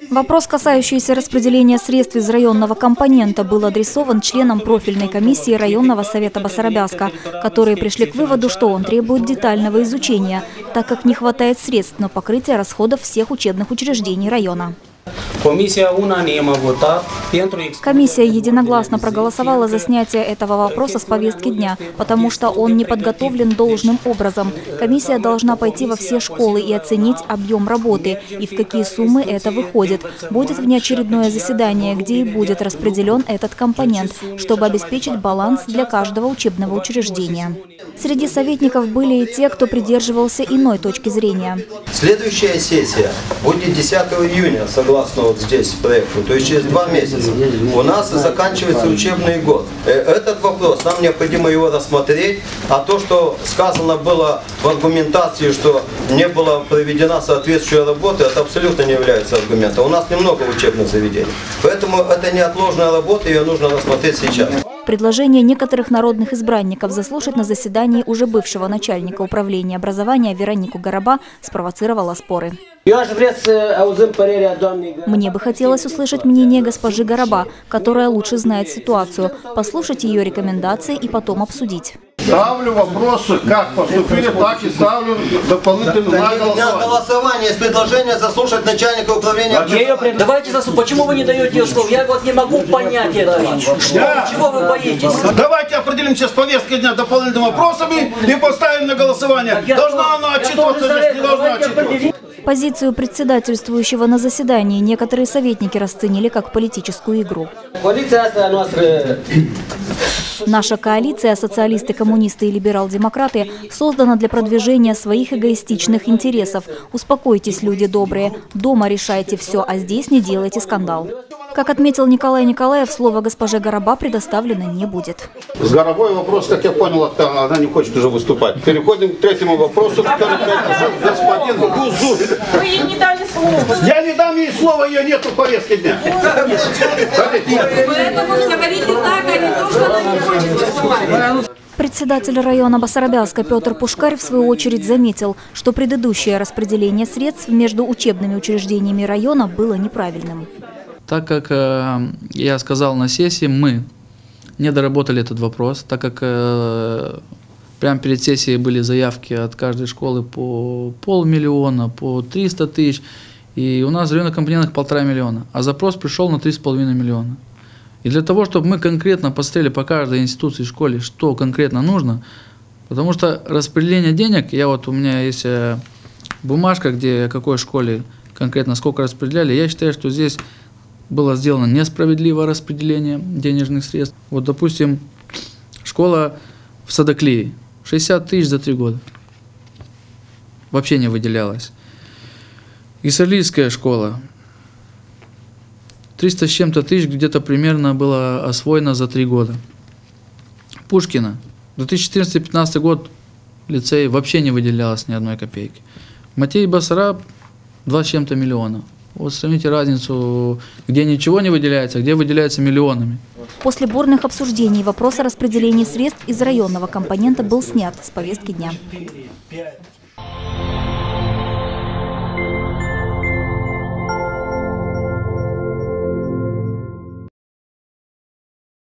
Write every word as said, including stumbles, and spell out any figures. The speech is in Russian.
Вопрос, касающийся распределения средств из районного компонента, был адресован членам профильной комиссии районного совета Басарабяска, которые пришли к выводу, что он требует детального изучения, так как не хватает средств на покрытие расходов всех учебных учреждений района. Комиссия единогласно проголосовала за снятие этого вопроса с повестки дня, потому что он не подготовлен должным образом. Комиссия должна пойти во все школы и оценить объем работы и в какие суммы это выходит. Будет внеочередное заседание, где и будет распределен этот компонент, чтобы обеспечить баланс для каждого учебного учреждения. Среди советников были и те, кто придерживался иной точки зрения. Следующая сессия будет десятого июня, согласно вот здесь проекту, то есть через два месяца. У нас заканчивается учебный год. Этот вопрос, нам необходимо его рассмотреть, а то, что сказано было в аргументации, что не была проведена соответствующая работа, это абсолютно не является аргументом. У нас немного учебных заведений. Поэтому это неотложная работа, ее нужно рассмотреть сейчас. Предложение некоторых народных избранников заслушать на заседании уже бывшего начальника управления образования Веронику Гороба спровоцировало споры. Мне бы хотелось услышать мнение госпожи Гороба, которая лучше знает ситуацию, послушать ее рекомендации и потом обсудить. Ставлю вопросы, как поступили, так и ставлю дополнительно на голосование. Голосование с предложением заслушать начальника управления. Давайте заслушать. Почему вы не даете ее слово? Я вот не могу понять это. Что? Да. Чего вы боитесь? Давайте определимся с повесткой дня дополнительными вопросами и поставим на голосование. Должна она отчитываться, здесь не должна отчитываться. Позицию председательствующего на заседании некоторые советники расценили как политическую игру. Наша коалиция «Социалисты, коммунисты и либерал-демократы» создана для продвижения своих эгоистичных интересов. Успокойтесь, люди добрые. Дома решайте все, а здесь не делайте скандал. Как отметил Николай Николаев, слово госпоже Гороба предоставлено не будет. С Горобой вопрос, как я понял, она не хочет уже выступать. Переходим к третьему вопросу. Господин Гузу. Вы ей не дали слово. Я не дам ей слова, ее нету в повестке дня. Поэтому говорите так, а не то, что она не хочет выступать. Председатель района Басарабяска Петр Пушкарь в свою очередь заметил, что предыдущее распределение средств между учебными учреждениями района было неправильным. Так как э, я сказал на сессии, мы не доработали этот вопрос, так как э, прямо перед сессией были заявки от каждой школы по полмиллиона, по триста тысяч, и у нас в районных компонентах полтора миллиона, а запрос пришел на три с половиной миллиона. И для того, чтобы мы конкретно посмотрели по каждой институции и школе, что конкретно нужно, потому что распределение денег, я вот у меня есть бумажка, где какой школе конкретно сколько распределяли, я считаю, что здесь было сделано несправедливое распределение денежных средств. Вот, допустим, школа в Садаклее, шестьдесят тысяч за три года. Вообще не выделялась. Исалийская школа, триста с чем-то тысяч где-то примерно было освоено за три года. Пушкина, две тысячи четырнадцатый — две тысячи пятнадцатый год, лицей вообще не выделялось ни одной копейки. Матей Басараб, два с чем-то миллиона. Вот сравните разницу, где ничего не выделяется, а где выделяется миллионами. После бурных обсуждений вопрос о распределении средств из районного компонента был снят с повестки дня.